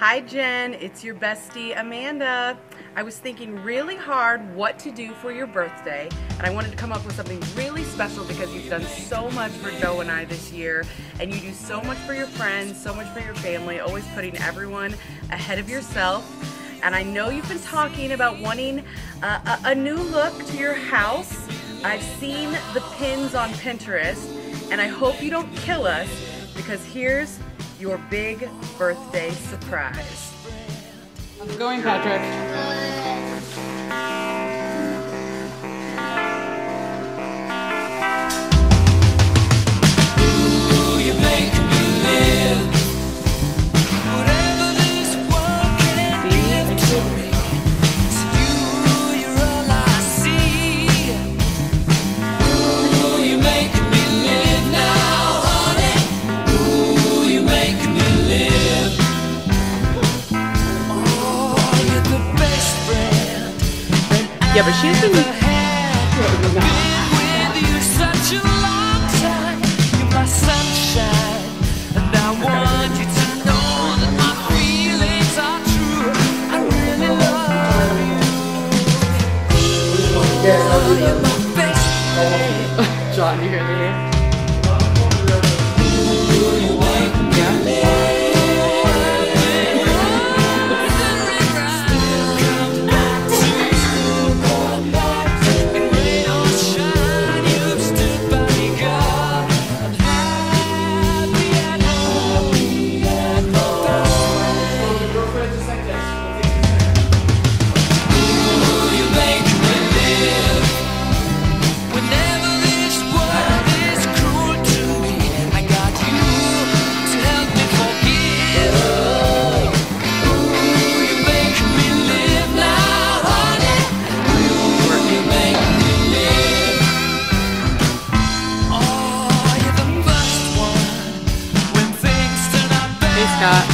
Hi Jen, it's your bestie Amanda. I was thinking really hard what to do for your birthday, and I wanted to come up with something really special because you've done so much for Joe and I this year, and you do so much for your friends, so much for your family, always putting everyone ahead of yourself. And I know you've been talking about wanting a new look to your house. I've seen the pins on Pinterest, and I hope you don't kill us because here's your big birthday surprise. How's it going, Patrick? Yeah, but she's been John, you hear me? Scott.